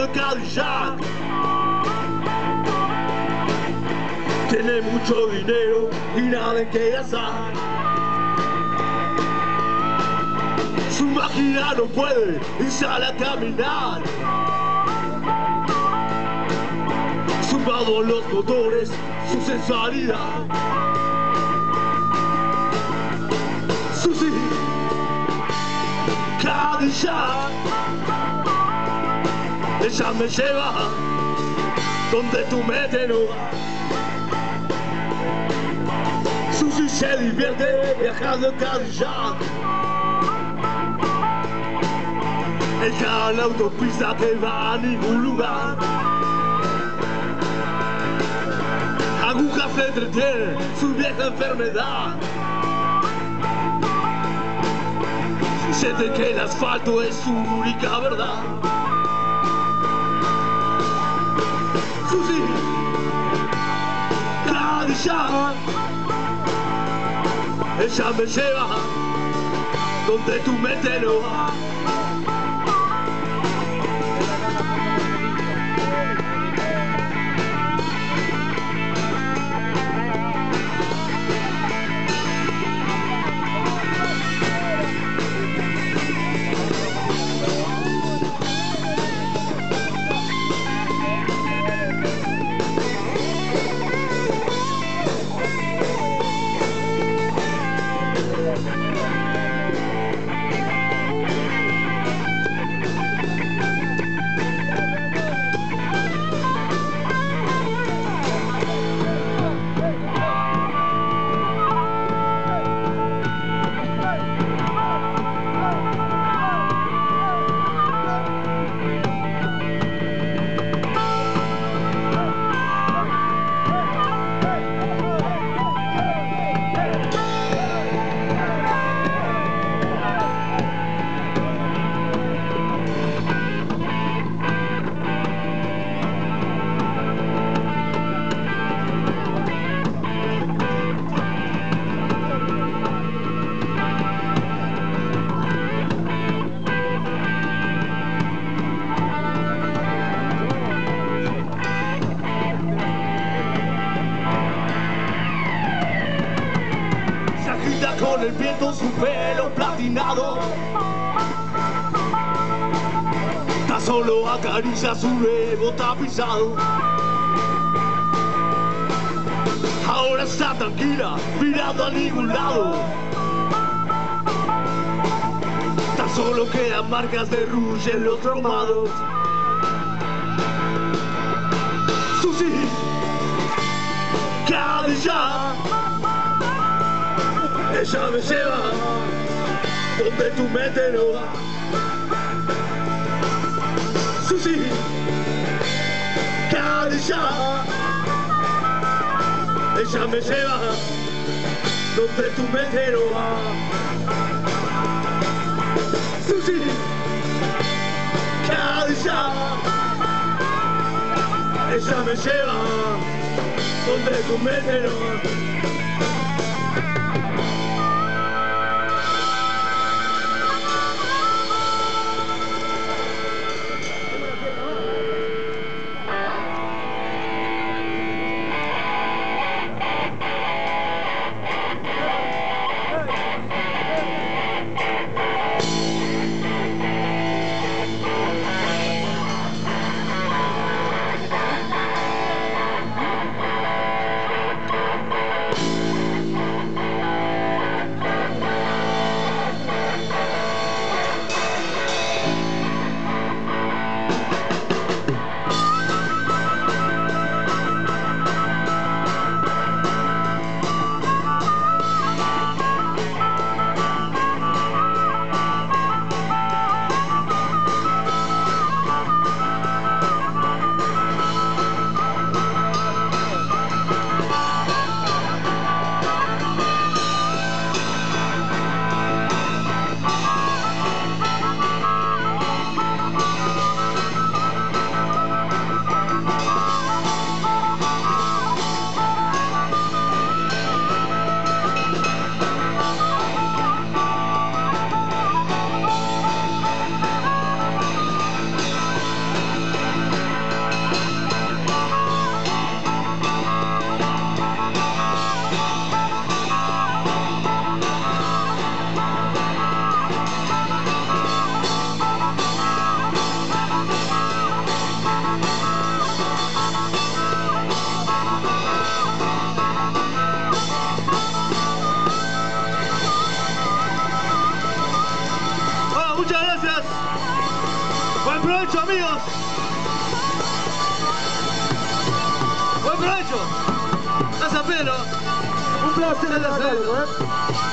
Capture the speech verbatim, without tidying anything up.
de Cadillac. Tiene mucho dinero y nada en que gastar. Su máquina no puede y sale a caminar. Zumbado los motores, su sensualidad. Susi Cadillac, ella me lleva donde tu mente no va. Susi se divierte viajando en Cadillac. Ella en la autopista que va a ningún lugar. Agujas se entretiene su vieja enfermedad. Siente que el asfalto es su única verdad. Susi Cadillac, ella me lleva donde tu mente no va. Con el viento su pelo platinado, tan solo acaricia su nuevo tapizado. Ahora está tranquila, mirando a ningún lado. Tan solo quedan marcas de rouge en los cromados. Susi Cadillac, ella me lleva donde tu mente no va. Susi Cadillac, ella me lleva donde tu mente no va. Susi Cadillac, ella me lleva donde tu mente no va. Bueno, muchas gracias. Buen provecho, amigos. Buen provecho. Gracias, Pedro. Un placer, Gracias, Pedro. Pedro.